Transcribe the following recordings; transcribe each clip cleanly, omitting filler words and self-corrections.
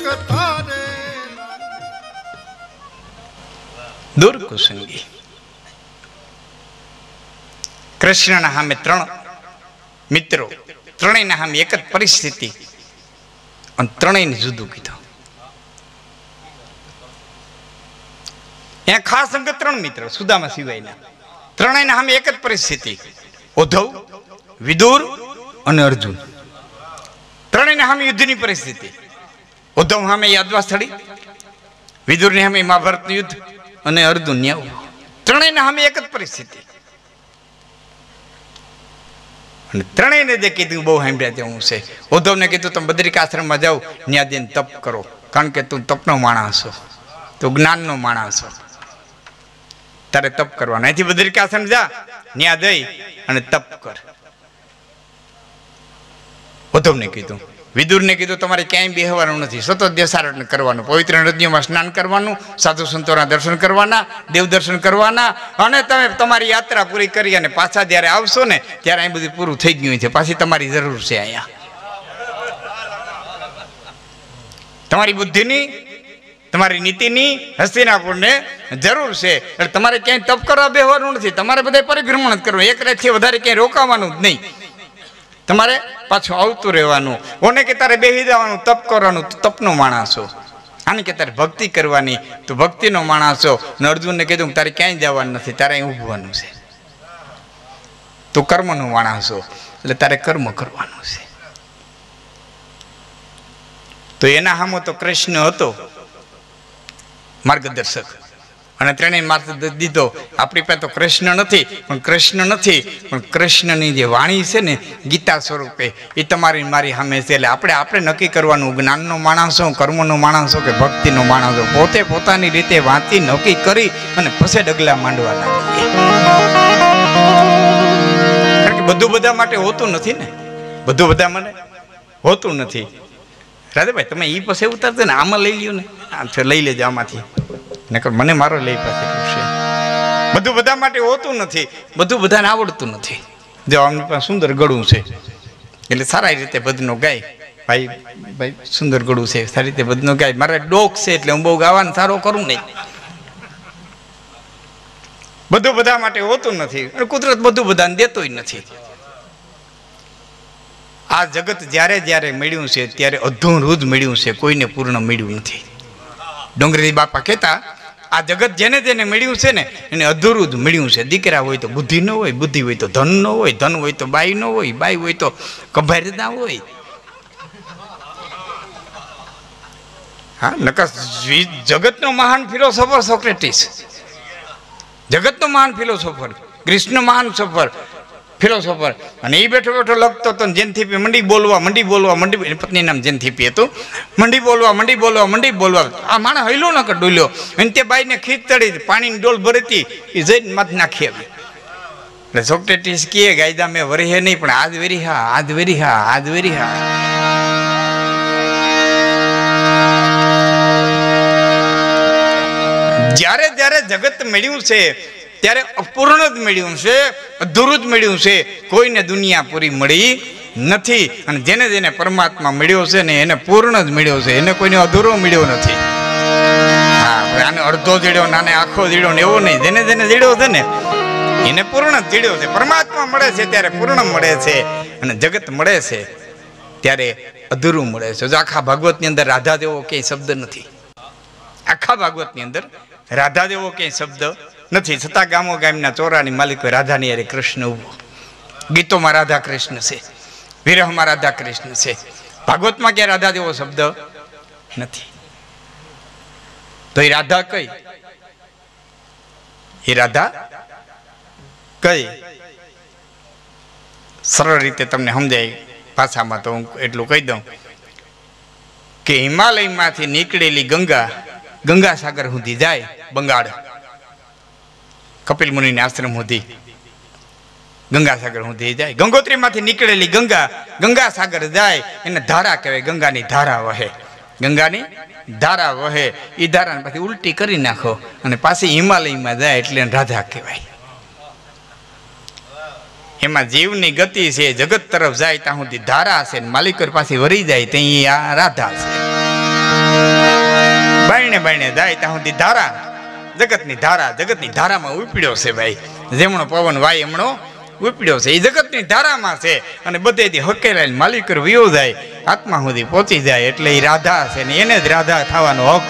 કથા રે દુર્કુસંગી. કૃષ્ણના સામે ત્રણ મિત્રો, ત્રણેયના સામે એક જ પરિસ્થિતિ અને ત્રણેયને જુદું કીધું. અહીંયા ખાસ અંગત ત્રણ મિત્રો સુદામા સિવાયના, ત્રણેયના સામે એક જ પરિસ્થિતિ, ઉદ્ધવ, વિદુર અને અર્જુન. ત્રણેયના સામે યુદ્ધની પરિસ્થિતિ. ઉદ્ધવ સામે યાદવા સ્થળી, વિદુરની સામે મહાભારતનું યુદ્ધ અને અર્જુન ન્યાવ. ત્રણેયના સામે એક જ પરિસ્થિતિ. અને ત્રણેયને જે કીધું બહુ સાંભળ્યા જેવું છે. ઉદ્ધવને કીધું તમે બદ્રિકાશ્રમમાં જાઓ, ત્યાં જઈને તપ કરો, કારણ કે તું તપનો માણસ છો, તું જ્ઞાનનો માણસ છો, તારે તપ કરવાનું. અહીંથી બદ્રિકાશ્રમ જા, ત્યાં જઈ અને તપ કર. ઉદ્ધવને કીધું. વિદુરને કીધું તમારે ક્યાંય બેહવાનું નથી, સતત દેસારણ કરવાનું, પવિત્ર નદીઓમાં સ્નાન કરવાનું, સાધુ સંતોના દર્શન કરવાના, દેવ દર્શન કરવાના, અને તમે તમારી યાત્રા પૂરી કરી અને પાછા જ્યારે આવશો ને ત્યારે અહીં બધું પૂરું થઈ ગયું છે, પાછી તમારી જરૂર છે. અહીંયા તમારી બુદ્ધિની, તમારી નીતિની, હસ્તિનાપુરને જરૂર છે. એટલે તમારે ક્યાંય તપ કરવા બેહવાનું નથી, તમારે બધા પરિભ્રમણ જ કરવાનું, એક રાતથી વધારે ક્યાંય રોકાવાનું જ નહીં. તમારે પાછું આવતું રહેવાનું. ઓને કે તારે બેસી જવાનું, તપ કરવાનું, તો તપનો માણસ છો. આને કે તારે ભક્તિ કરવાની, તો ભક્તિનો માણસ છો. અને અર્જુનને કીધું કે તારે ક્યાંય જવાનું નથી, તારે અહીં ઊભવાનું છે. તું કર્મનો માણસ છો, એટલે તારે કર્મ કરવાનું છે. તો એના સામો તો કૃષ્ણ હતો માર્ગદર્શક, અને ત્રણેય માર્ગ દીધો. આપણી પાસે તો કૃષ્ણ નથી, પણ કૃષ્ણ નથી, પણ કૃષ્ણની જે વાણી છે ને ગીતા સ્વરૂપે, એ તમારી મારી સામે છે. એટલે આપણે નક્કી કરવાનું, જ્ઞાનનો માણસ હો, કર્મનો માણસ હો કે ભક્તિનો માણસ હો. પોતે પોતાની રીતે વાંચી નક્કી કરી અને પછી ડગલા માંડવાના. કારણ કે બધું બધા માટે હોતું નથી ને, બધું બધા મને હોતું નથી. રાધાભાઈ તમે એ પછી ઉતારજો ને, આમાં લઈ લ્યો ને, આમ છે લઈ લેજો આમાંથી, નકર મને મારો લઈ પાસે છે. બધું બધા માટે હોતું નથી, બધું બધાને આવડતું નથી. જો આમની પાસે સુંદર ગળું છે એટલે સારા રીતે ભજનો ગાય, ભાઈ ભાઈ સુંદર ગળું છે, સારી રીતે ભજનો ગાય. મારે ડોક છે એટલે હું બહુ ગાવાનું સારો કરું નહીં. બધું બધા માટે હોતું નથી, અને કુદરત બધું બધાને દેતોય નથી. આ જગત જ્યારે જ્યારે મળ્યું છે ત્યારે અધૂરું જ મળ્યું છે, કોઈને પૂર્ણ મળ્યું નથી. ડોંગરી બાપા કહેતા, આ જગત જેને જેને મળ્યું છે ને એને અધૂરું જ મળ્યું છે. દીકરા હોય તો બુદ્ધિ ન હોય, બુદ્ધિ હોય તો ધન ન હોય, ધન હોય તો બાઈ ન હોય, બાઈ હોય તો કભાર ના હોય. હા, નકર જગતનો મહાન ફિલોસોફર સોક્રેટિસ, જગતનો મહાન ફિલોસોફર, ગ્રીસનો મહાન ફિલોસોફર, અને એ બેઠો બેઠો લખતો હતો. જેનથીપી મંડી બોલવા, પત્ની નામ જેનથીપી હતું. મંડી બોલવા, આ માણસ હૈલો ન કર ડોલ્યો, અને તે બાઈને ખીચ ચડી, પાણીની ડોલ ભરતી, એ જઈને માથ નાખી આવી. એટલે સોક્રેટિસ કહે ગાયદા મેં વરી નહીં, પણ આજ વેરી હા. જ્યારે જ્યારે જગત મળ્યું છે ત્યારે અપૂર્ણ જ મળ્યું છે, અધૂરું જ મળ્યું છે. કોઈને દુનિયા પૂરી મળી નથી, અને જેને જેને પરમાત્મા મળ્યો છે ને એને પૂર્ણ જ મળ્યો છે, એને કોઈને અધૂરો મળ્યો નથી. હા, આને અડધો જીડ્યો, નાને આખો જીડ્યો ને એવો નહીં. જેને જેને જીડ્યો છે ને એને પૂર્ણ જ જીડ્યો છે. પરમાત્મા મળે છે ત્યારે પૂર્ણ મળે છે, અને જગત મળે છે ત્યારે અધૂરું મળે છે. જો આખા ભાગવતની અંદર રાધા જેવો ક્યાંય શબ્દ નથી, આખા ભાગવતની અંદર રાધા જેવો ક્યાંય શબ્દ નથી. છતાં ગામો ગામના ચોરાની માલિકો રાધાની અરે કૃષ્ણ ઉભો. ગીતોમાં રાધા કૃષ્ણ છે, વિરહમાં રાધા કૃષ્ણ છે. ભાગવતમાં ક્યાં રાધા જેવો શબ્દ નથી. તો એ રાધા કઈ? એ રાધા કઈ? સરળ રીતે તમને સમજાય ભાષામાં તો હું એટલું કહી દઉં કે હિમાલયમાંથી નીકળેલી ગંગા સાગર સુધી જાય, બંગાળ કપિલ મુનિના આશ્રમ સુધી ગંગા સાગર સુધી જાય. ગંગોત્રીમાંથી નીકળેલી ગંગા સાગર જાય, એને ધારા કહેવાય. ગંગાની ધારા વહે, ગંગાની ધારા વહે. એ ધારાને પાછી ઉલટી કરી નાખો અને પાછી હિમાલયમાં જાય એટલે રાધા કહેવાય. એમાં જીવની ગતિ છે, જગત તરફ જાય ત્યાં સુધી ધારા છે, માલિકર પાસે વરી જાય ત્યાં આ રાધા છે. બાયણે બાયણે જાય ત્યાં સુધી ધારા, જગતની ધારામાં ઉપડ્યો છે ભાઈ. જેમણો પવન વાય એમણો ઉપડ્યો છે. એ જગતની ધારામાં છે અને બધેથી હકેલાઈને માલિક વિયો જાય, આત્મા સુધી પહોંચી જાય એટલે એ રાધા છે ને એને જ રાધા થવાનો હક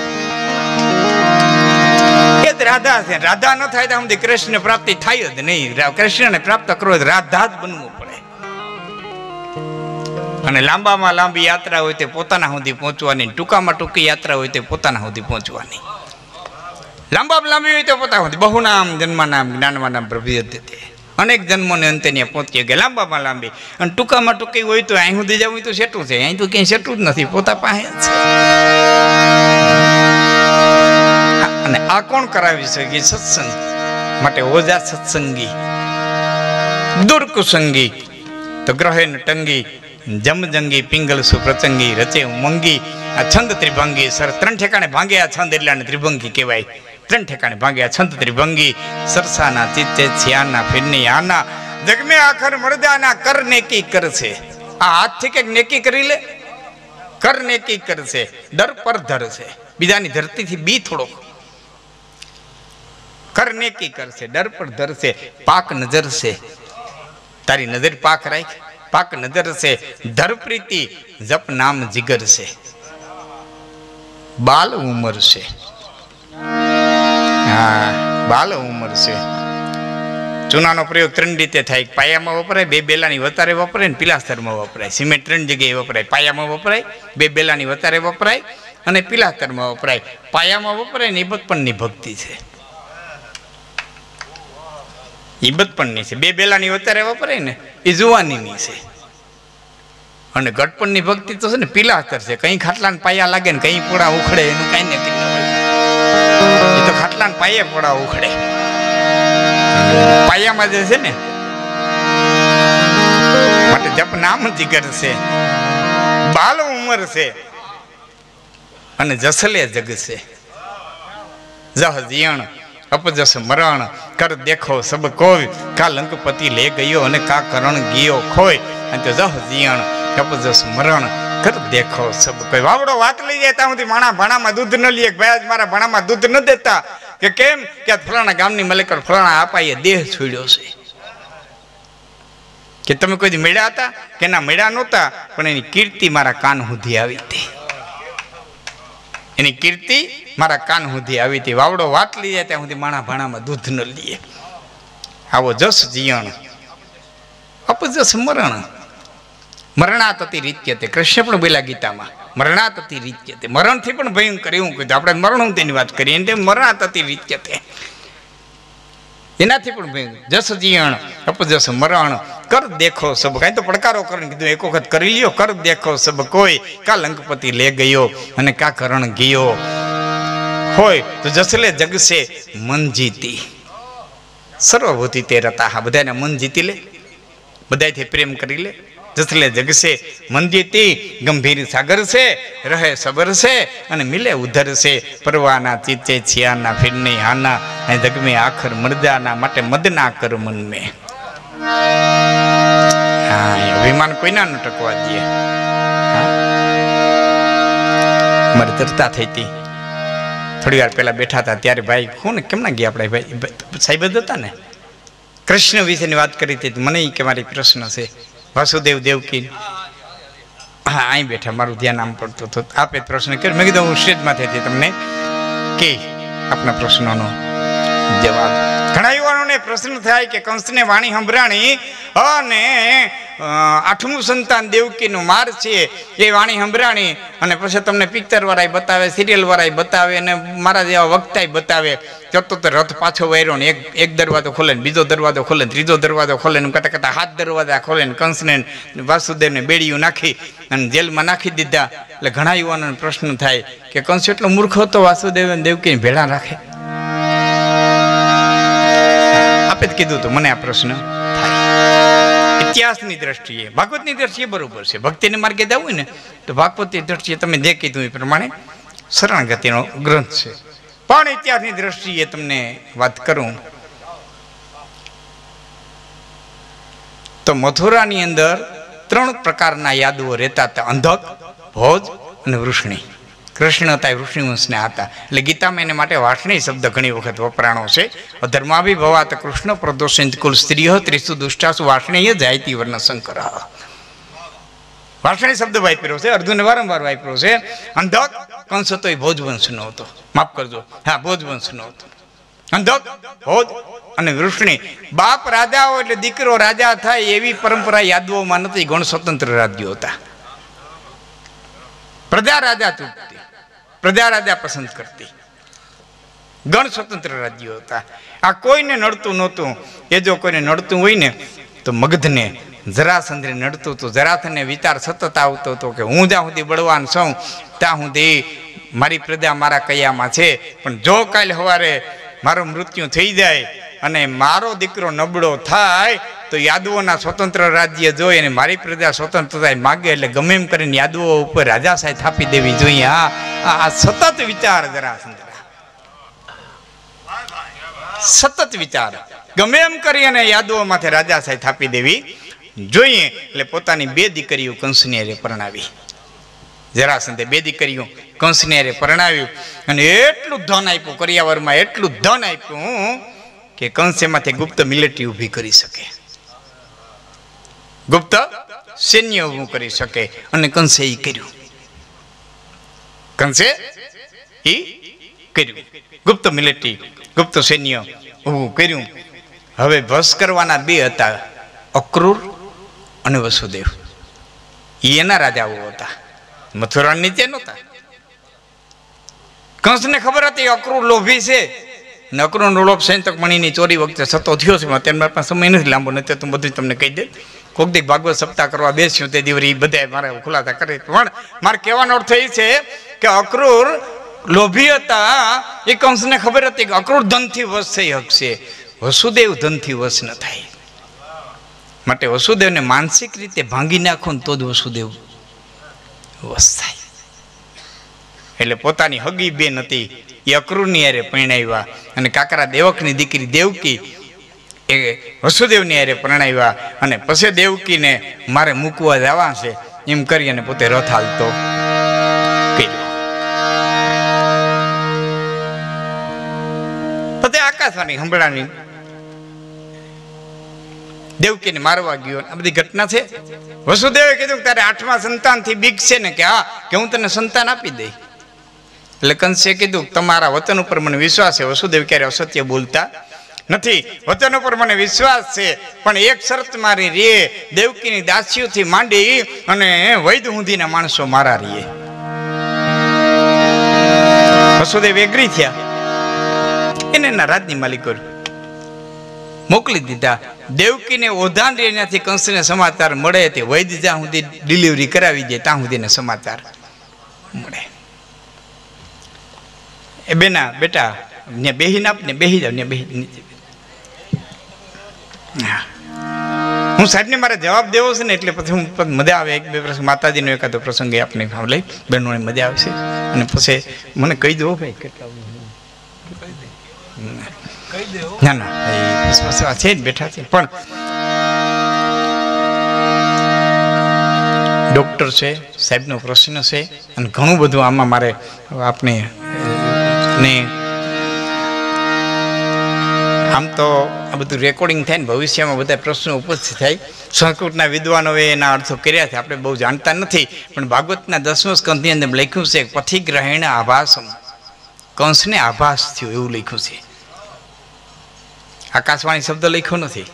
છે. એ જ રાધા છે. રાધા ન થાય તો સુધી કૃષ્ણ પ્રાપ્તિ થાય જ નહીં. કૃષ્ણને પ્રાપ્ત કરવો રાધા જ બનવું પડે. અને લાંબામાં લાંબી યાત્રા હોય તે પોતાના સુધી પહોંચવાની, ટૂંકામાં ટૂંકી યાત્રા હોય તે પોતાના સુધી પહોંચવાની. લાંબામાં લાંબી હોય તો પોતા સુધી બહુનામ જન્મનામ જ્ઞાનવાનામ પ્રભિયતે, અનેક જન્મોને અંતે ત્યાં પહોંચી ગયા લાંબામાં લાંબી. અને ટૂંકામાં ટૂંકી હોય તો અહીં સુધી જવું તો સેટું છે, અહીં તો ક્યાંય સેટું જ નથી, પોતા પાસે છે. અને આ કોણ કરાવી શકે? સત્સંગ માટે ઓજા સત્સંગી, દુર્કુસંગી તો ગ્રહે ટંગી, જમજંગી પિંગલ સુપ્રચંગી, રચે ઉમંગી. આ છંદ ત્રિભંગી સર 3 ઠેકાણે ભાંગે આ છંદ એટલે ત્રિભંગી કહેવાય. 3 ઠેકાણે ભાંગે આ છંદ ત્રિભંગી. સરસાના ચિત્તે છિયાના ફિરની આના, જગમે આખર મરદાના કર નેકી કરશે. આ હાથથી કંઈક નેકી કરી લે, કર નેકી કરશે. દર પર ધરશે, બીજાની ધરતીથી બી થોડોક. કર નેકી કરશે, દર પર ધરશે. પાક નજર છે, તારી નજર પાક રાખ, પાક નજર છે. ધર પ્રીતિ જપ નામ જીગર છે. બાલ ઉંમર છે, હા બાલ ઉંમર છે. ચૂનાનો પ્રયોગ 3 રીતે થાય. પાયામાં વપરાય, 2 બેલાની વધારે વપરાય ને પિલાસ્તરમાં વપરાય. સિમેન્ટ 3 જગ્યાએ વપરાય. પાયામાં વપરાય, 2 બેલાની વધારે વપરાય અને પિલાસ્તરમાં વપરાય. પાયામાં વપરાય ને એ બચપણની ભક્તિ છે, એ બચપણની છે. 2 બેલાની વધારે વપરાય ને એ જુવાનીની છે. અને ગટપણની ભક્તિ તો છે ને પિલાસ્તર છે. કઈ ખાટલાને પાયા લાગે ને કઈ પોળા ઉખડે એનું કઈ નક્કી ન હોય. એ તો ખાટલાને પાયે પોળા ઉખડે. પાયામાં જે છે ને માટે જપ નામ જીગર છે. બાલ ઉંમર છે અને જસલે જગ છે. જહ જીયણ અપજસ મરણ કર દેખો સબ કોઈ, કા લંકપતિ લે ગયો અને કા કરણ ગયો ખોય. અને તો જહ જીયણ અપજસ મરણ કર દેખો સબ કોઈ. વાવડો વાત લઈ જાય ત્યાં સુધી માણા ભાણામાં દૂધ ન લે. ભાઈ મારા ભાણામાં દૂધ ન દેતા કે કેમ કે ફલાણા ગામની મલેકર ફલાણા આપાએ દેહ છોડ્યો છે. કે તમે કોઈ મેળ્યા હતા કે ના મેળ્યા નહોતા, પણ એની કીર્તિ મારા કાન સુધી આવી હતી. એની કીર્તિ મારા કાન સુધી આવી હતી. વાવડો વાત લઈ જાય ત્યાં સુધી માણા ભાણામાં દૂધ ન લે. આવો જસ જીયણ અપજસ મરણ, મરણાતતિ રીત્યતે. કૃષ્ણ પણ બોલ્યા ગીતામાં મરણાતતિ રીત્યતે. મરણથી પણ ભયંકર એવું કીધું. આપણે મરણ તેની વાત કરીએ એટલે મરણાતતિ રીત્યતે, એનાથી પણ ભયંકર. જસ જીયણ અપજસ મરણ કર દેખો સબ. કાંઈ તો પડકારો કરીને કીધું એક વખત કરી લ્યો. કર દેખો સબ કોઈ, કા લંકપતિ લે ગયો અને કા કરણ ગયો હોય. તો જસલે જગશે મન જીતી, સર્વભૂતિ તે રતા. હા બધાને મન જીતી લે, બધાથી પ્રેમ કરી લે. જસલે જગશે મન જીતી, ગંભીર સાગર છે, રહે સબર છે અને મિલે ઉધર છે. પરવાના ચીચે છિયાના ફિરની હાના, અને જગમે આખર મરદાના માટે મદના કર મન મેં. હા અભિમાન કોઈના ન ટકવા દે. મારી ચર્ચા થઈ હતી થોડી વાર પહેલા બેઠા હતા ત્યારે ભાઈ કોને કેમ ના ગયા આપણે ભાઈ સાહેબ જ હતા ને, કૃષ્ણ વિશેની વાત કરી હતી. મને કે મારી પ્રશ્ન છે વાસુદેવ દેવકી. હા અહીં બેઠા, મારું ધ્યાન આમ પડતું હતું. આપે પ્રશ્ન કર્યો. મેં કીધું હું સ્ટેજમાંથી હતી તમને કે આપના પ્રશ્નોનો જવાબ. ઘણા યુવાનોને પ્રશ્ન થાય કે કંસને વાણી સંભળાણી અને 8મું સંતાન દેવકીનું માર છે એ વાણી સંભળાણી અને પછી તમને પિક્ચર વાળા બતાવે, સિરિયલ વાળા બતાવે અને મારા જેવા વક્તાય બતાવે. ચડતો તો રથ પાછો વાયરો ને એક દરવાજો ખોલે ને બીજો દરવાજો ખોલે ને ત્રીજો દરવાજો ખોલે ને કટા કટા 7 દરવાજા ખોલે ને કંસને વાસુદેવને બેડીયું નાખી અને જેલમાં નાખી દીધા. એટલે ઘણા યુવાનોને પ્રશ્ન થાય કે કંસ એટલો મૂર્ખ હતો વાસુદેવ અને દેવકીને ભેળા રાખે. આપે જ કીધું તો મને આ પ્રશ્ન થાય. ઇતિહાસની દ્રષ્ટિએ, ભાગવતની દ્રષ્ટિએ બરોબર છે. ભક્તિને માર્ગે જવું હોય ને તો ભાગવતની દ્રષ્ટિએ તમે જે કીધું એ પ્રમાણે શરણાગતિનો ગ્રંથ છે. પણ ઇતિહાસની દ્રષ્ટિએ તમને વાત કરું તો મથુરાની અંદર 3 પ્રકારના યાદવો રહેતા હતા: અંધક, ભોજ અને વૃષ્ણી. કૃષ્ણ હતા એ ઋષિવંશના હતા. એટલે ગીતામાં એને માટે વાર્ષ્ણેય શબ્દ ઘણી વખત વપરાણો છે. અધર્માભિભવાત કૃષ્ણ પ્રદોષિત કુલ સ્ત્રીઓ ત્રિષુ દુષ્ટાસુ વાર્ષ્ણેય જાયતી વર્ણ શંકર. વાર્ષ્ણેય શબ્દ વાપર્યો છે, અર્જુને વારંવાર વાપર્યો છે. અંધક કંસ હતો એ ભોજવંશનો હતો, માફ કરજો, હા ભોજવંશનો હતો. અંધક ભોજ અને વૃષ્ણિ બાપ રાજા હોય એટલે દીકરો રાજા થાય એવી પરંપરા યાદવોમાં નથી. ગણ સ્વતંત્ર રાજ્યો હતા. પ્રજા રાજા ચૂંટતી, પ્રજા રાજા પસંદ કરતી, ગણ સ્વતંત્ર રાજ્યો હતા. આ કોઈને નડતું નહોતું. એ જો કોઈને નડતું હોય ને તો મગધને જરાસંધને નડતું હતું. જરાસંધને વિચાર સતત આવતો હતો કે હું જ્યાં સુધી બળવાન છું ત્યાં સુધી મારી પ્રજા મારા કયામાં છે, પણ જો કાલે સવારે મારું મૃત્યુ થઈ જાય અને મારો દીકરો નબળો થાય તો યાદવોના સ્વતંત્ર રાજ્ય જોઈ અને મારી પ્રજા સ્વતંત્રતા માગે એટલે ગમે એમ કરીને યાદવો ઉપર રાજાશાહી થાપી દેવી જોઈએ. આ સતત વિચાર જરાસંધ, સતત વિચાર ગમે એમ કરી અને યાદવો માથે રાજાશાહી થાપી દેવી જોઈએ. એટલે પોતાની 2 દીકરીઓ કંસની હારે પરણાવી. જરાસંધે 2 દીકરીઓ કંસની હારે પરણાવ્યું અને એટલું ધન આપ્યું કરિયાવરમાં, એટલું ધન આપ્યું કે કંસ એમાંથી ગુપ્ત મિલિટરી ઊભી કરી શકે, ગુપ્ત સૈન્ય ઊભું કરી શકે. અને કંસે એ કર્યું, કંસે એ કર્યું, ગુપ્ત મિલિટરી ગુપ્ત સૈન્ય ઊભું કર્યું. હવે વશ કરવાના 2 હતા, અક્રૂર અને વસુદેવ. એના રાજાઓ હતા, મથુરા નીચે નહોતા. કંસને ખબર હતી અક્રૂર લોભી છે, ને અક્રૂરનો લોભ સૈંતક મણીની ચોરી વખતે સતો થયો છે. અત્યારે મારા સમય નથી લાંબો, નથી તો બધું તમને કહી દે. કોક દીક ભાગવત સપ્તાહ કરવા બેસ્યું તે દિવસ બધા મારે ખુલાસા કરે. પણ મારે કહેવાનો અર્થ એ છે કે અક્રૂર લોભી હતા. એ કંસને ખબર હતી કે અક્રૂર ધનથી વશ થઈ શકશે, વસુદેવ ધનથી વશ ન થાય. માટે વસુદેવને માનસિક રીતે ભાંગી નાખો ને તો જ વસુદેવ વશ થાય. એટલે પોતાની હગી બેન હતી એ અક્રૂરની હારે પરણાવ્યા અને કાકરા દેવકની દીકરી દેવકી એ વસુદેવની હારે પરણાવ્યા. અને પછી દેવકીને મારે મૂકવા જવા છે એમ કરી અને પોતે રથ હાલતો કર્યો. પછી આકાશવાણી સંભળાવી દેવકીને મારવા ગયો. આ બધી ઘટના છે. વસુદેવે કીધું તારે 8મા સંતાનથી બીક છે ને? કે હા, કે હું તને સંતાન આપી દઈ. એટલે કંસે કીધું તમારા વચન ઉપર મને વિશ્વાસ છે. વસુદેવ ક્યારે અસત્ય બોલતા નથી. વચન ઉપર મને વિશ્વાસ છે, પણ એક શરત મારી રે, દેવકીની દાસીઓથી માંડી અને વૈદ સુધીના માણસો મારા રીએ. વસુદેવ એગ્રી થયા. એને એના રાજની માલિકો મોકલી દીધા. દેવકીને ઓધાન ત્યાંથી કંસને સમાચાર મળે તે વૈદ જ્યાં સુધી ડિલિવરી કરાવી જાય ત્યાં સુધીને સમાચાર મળે. એ બેના બેટા ને બેહી નાપ ને બેહી જાવ ને બેહી નીચે. હું સાહેબને મારે જવાબ દેવો છે ને એટલે પછી હું મજા આવે. 1-2 પ્રસંગ માતાજીનો એકાદો પ્રસંગ એ આપણે લઈ બહેનોને મજા આવશે. અને પછી મને કહી દો ભાઈ કેટલા ના ના છે જ બેઠા છે. પણ ડૉક્ટર છે, સાહેબનો પ્રશ્ન છે અને ઘણું બધું આમાં મારે આપણે ને આમ તો આ બધું રેકોર્ડિંગ થાય ને ભવિષ્યમાં બધા પ્રશ્નો ઉપસ્થિત થાય. સંસ્કૃતના વિદ્વાનોએ એના અર્થો કર્યા છે, આપણે બહુ જાણતા નથી. પણ ભાગવતના 10મા સ્કંધની અંદર લખ્યું છે પથિગ્રહેણ આભાસમ, કંસને આભાસ થયો એવું લખ્યું છે. આકાશવાણી શબ્દ લખ્યો નથી.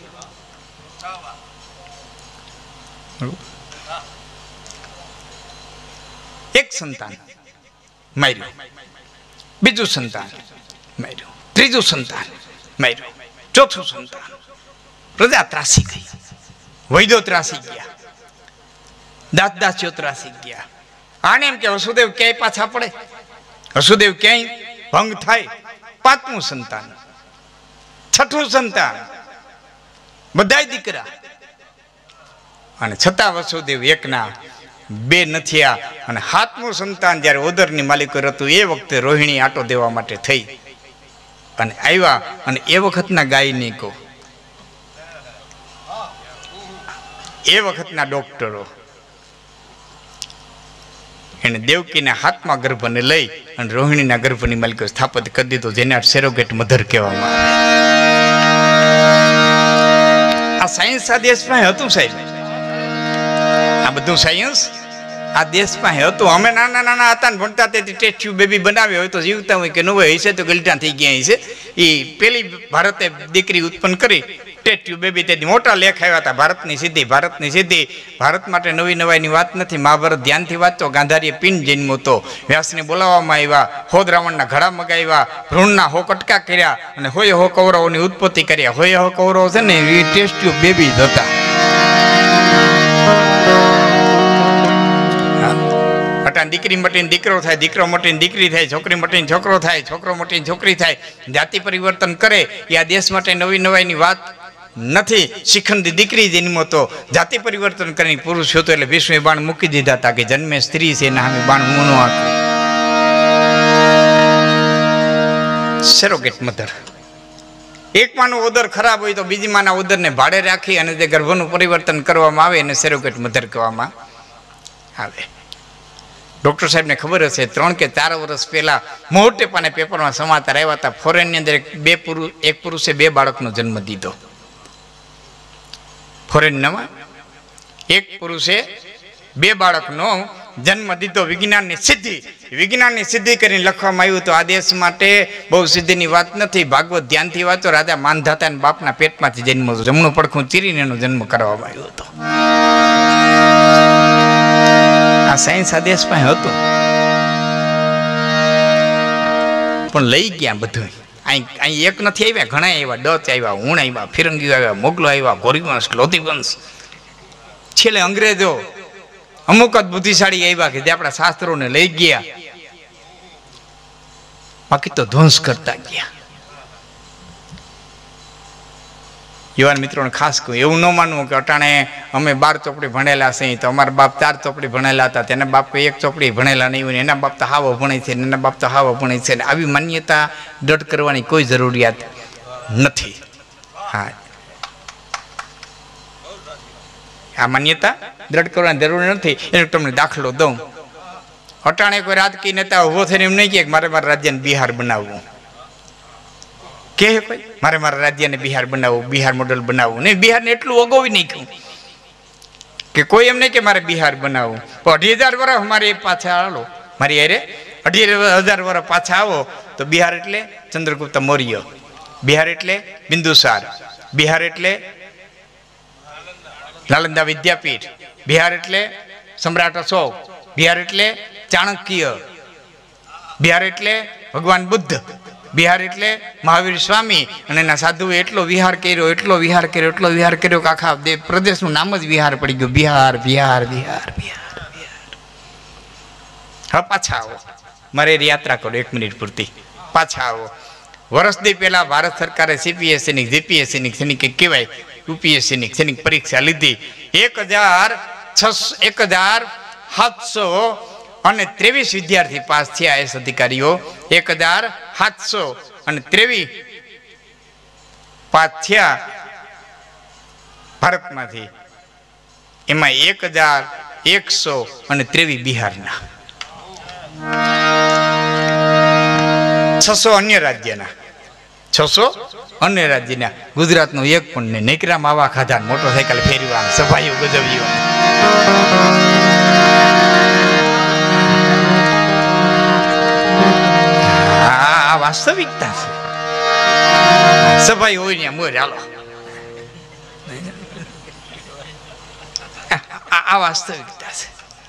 એક સંતાન માર્યું, બીજું સંતાન માર્યું, ત્રીજું સંતાન માર્યું, ચોથું સંતાન. પ્રજા ત્રાસી ગઈ, વૈદો ત્રાસી ગયા, દાસીઓ ત્રાસી ગયા. આને એમ કે વસુદેવ ક્યાંય પાછા પડે, વસુદેવ ક્યાંય ભંગ થાય. 5મું સંતાન, 6ઠું સંતાન, બધાય દીકરા. અને છતાં વસુદેવ એકના 2 નથી. અને 7મું સંતાન જ્યારે ઓદરની માલિકો હતું એ વખતે રોહિણી આટો દેવા માટે થઈ અને આવ્યા. અને એ વખતના ગાયનિકો, એ વખતના ડોક્ટરો એને દેવકીના હાથમાં ગર્ભને લઈ અને રોહિણીના ગર્ભની માલિકો સ્થાપિત કરી દીધો, જેને સેરોગેટ મધર કહેવામાં આવે. આ સાયન્સ આ દેશમાં હતું સાહેબ, આ બધું સાયન્સ આ દેશમાં હતું. અમે નાના નાના હતા ને ભણતા તેથી ટેસ્ટ ટ્યુબ બેબી બનાવ્યો હોય તો જીવતા હોય કે ન હોય, હશે તો ગલટા થઈ ગયા હશે. એ પેલી ભારતે દીકરી ઉત્પન્ન કરી ટેસ્ટ ટ્યુબ બેબી, તેથી મોટા લેખ આવ્યા હતા. ભારતની સિદ્ધિ, ભારતની સિદ્ધિ. ભારત માટે નવી નવાઈની વાત નથી. મહાભારત ધ્યાનથી વાંચો. ગાંધારીએ પિન જન્મ્યો હતો, વ્યાસને બોલાવવામાં આવ્યા, હોદ રાવણના ઘડા મગાવ્યા, ભ્રૂણના હો કટકા કર્યા અને હોય હો કૌરવોની ઉત્પત્તિ કર્યા. હોય હો કૌરવો છે ને એ ટેસ્ટ ટ્યુબ બેબી જ હતા. અટાણ દીકરી મટીને દીકરો થાય, દીકરો મટીને દીકરી થાય, છોકરી મટીને છોકરો થાય, છોકરો મટીને છોકરી થાય. જાતિ પરિવર્તન કરે એ આ દેશ માટે નવી નવાઈની વાત નથી. શિખંડી દીકરી જન્મો તો જાતિ પરિવર્તન કરીને પુરુષ હતો એટલે વિષ્ણુએ બાણ મૂકી દીધા હતા કે જન્મે સ્ત્રી છે એના સામે બાણ મૂનો આપ્યું. Surrogate mother. એક માનો ઉદર ખરાબ હોય તો બીજી માના ઉદરને ભાડે રાખી અને તે ગર્ભનું પરિવર્તન કરવામાં આવે એને સેરોગેટ મધર કહેવામાં આવે. ડૉક્ટર સાહેબને ખબર હશે 3 કે 4 વર્ષ પહેલાં મોટે પાને પેપરમાં સમાચાર આવ્યા હતા. ફોરેનની અંદર એક પુરુષે 2 બાળકનો જન્મ દીધો. ફોરેનમાં એક પુરુષે 2 બાળકનો જન્મ દીધો. વિજ્ઞાનની સિદ્ધિ કરીને લખવામાં આવ્યું. તો આ દેશ માટે બહુ સિદ્ધિની વાત નથી. ભાગવત ધ્યાનથી વાંચો. રાજા માંધાતાના બાપના પેટમાંથી જન્મ હતો. જમણું પડખું ચીરીને એનો જન્મ કરવામાં આવ્યો હતો. આ સાયન્સ આ દેશમાં હતું પણ લઈ ગયા બધું. અહીં એક નથી આવ્યા, ઘણા આવ્યા. ડચ આવ્યા, હુણ આવ્યા, ફિરંગીઓ આવ્યા, મોગલો આવ્યા, ગોરીવંશ, લોધીવંશ. છેલ્લે અંગ્રેજો અમુક જ બુદ્ધિશાળી આવ્યા કે જે આપણા શાસ્ત્રોને લઈ ગયા, બાકી તો ધ્વંસ કરતા ગયા. યુવાન મિત્રોને ખાસ કહું, એવું ન માનવું કે અટાણે અમે 12 ચોપડી ભણેલા છીએ તો અમારા બાપ 4 ચોપડી ભણેલા હતા, તેના બાપ 1 ચોપડી ભણેલા નહીં હોય, એના બાપ તો હાવો ભણે છે, એના બાપ તો હાવો ભણે છે. આવી માન્યતા દૃઢ કરવાની કોઈ જરૂરિયાત નથી. હા, આ માન્યતા દૃઢ કરવાની જરૂર નથી. એનો તમને દાખલો દઉં. અટાણે કોઈ રાજકીય નેતા ઉભો થઈને એમ નહીં કહે કે મારે મારા રાજ્યને બિહાર બનાવવું. કે કોઈ મારે મારા રાજ્યને બિહાર બનાવવું, બિહાર મોડલ બનાવવું નહીં. બિહારને એટલું અગોવી નાખ્યું કે કોઈ એમ નહીં કે મારે બિહાર બનાવવું. પણ 2,000 વર્ષ મારે પાછા આવો, મારી અરે 2,000 વર્ષ પાછા આવો તો બિહાર એટલે ચંદ્રગુપ્ત મૌર્ય, બિહાર એટલે બિંદુસાર, બિહાર એટલે નાલંદા વિદ્યાપીઠ, બિહાર એટલે સમ્રાટ અશોક, બિહાર એટલે ચાણક્ય, બિહાર એટલે ભગવાન બુદ્ધ, બિહાર એટલે મહાવીર સ્વામી. અને એના સાધુએ એટલો વિહાર કર્યો, એટલો વિહાર કર્યો, એટલો વિહાર કર્યો કે આખા પ્રદેશનું નામ જ વિહાર પડી ગયું. બિહાર, બિહાર, બિહાર, બિહાર, બિહાર. હવે પાછા આવો, મારે યાત્રા કરો 1 મિનિટ પૂરતી. પાછા આવો. વર્ષથી પહેલા ભારત સરકારે CPSCની, GPSCની સૈનિક કહેવાય, UPSCની સૈનિક પરીક્ષા લીધી. 1,723 વિદ્યાર્થી પાસ થયા. IAS અધિકારીઓ 1,723 પાસ થયા ભારતમાંથી. એમાં 1,123 બિહારના, 600 અન્ય રાજ્યના, 600 અન્ય રાજ્યના. ગુજરાતનો એક પણ નહીં. નકરા માવા ખાધા, મોટરસાયકલ ફેરવા, સભાઈઓ ગજવીઓ. આ વાસ્તવિકતા છે. સભાઈ હોય ને મોર હાલો, આ વાસ્તવિકતા છે.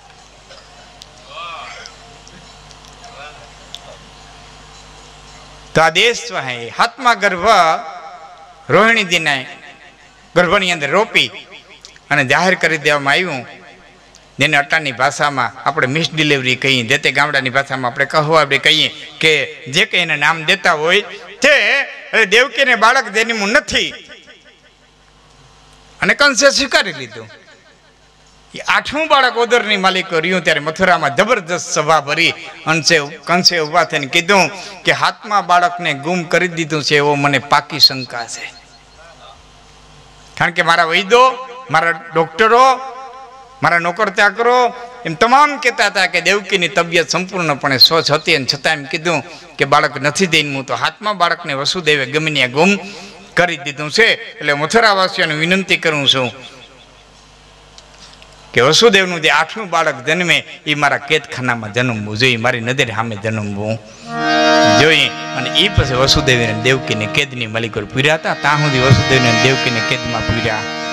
તો આ દેશ હાથમાં ગર્ભ રોહિણીજીને ગર્ભની અંદર રોપી અને જાહેર કરી દેવામાં આવ્યું, જેને અટાણની ભાષામાં આપણે મિસ ડિલિવરી કહીએ, જે તે ગામડાની ભાષામાં આપણે કહેવાય કહીએ કે જે કંઈ એને નામ દેતા હોય તે દેવકીને બાળક જન્મ્યું નથી અને કંસે સ્વીકારી લીધું. 8મું બાળક ઓદરની માલિક રહ્યું ત્યારે મથુરામાં જબરદસ્ત સભા ભરી કંસે ઉભા થઈને કીધું કે હાથમાં બાળકને ગુમ કરી દીધું છે એવો મને પાકી શંકા છે. કારણ કે મારા વૈદો, મારા ડોક્ટરો, મારા નોકર ચાકરો એમ તમામ કહેતા હતા કે દેવકીની તબિયત સંપૂર્ણપણે સ્વચ્છ હતી અને છતાં એમ કીધું કે બાળક નથી દઈને તો હાથમાં બાળકને વસુદેવે ગમે ગુમ કરી દીધું છે. એટલે મથુરાવાસીઓને વિનંતી કરું છું કે વસુદેવનું જે 8મું બાળક જન્મે એ મારા કેદખાનામાં જન્મવું જોઈએ, મારી નજર સામે જન્મવું જોઈએ. અને એ પછી વસુદેવ અને દેવકીને કેદની માલિકો પૂર્યા હતા. ત્યાં સુધી વસુદેવ અને દેવકીને કેદમાં પૂર્યા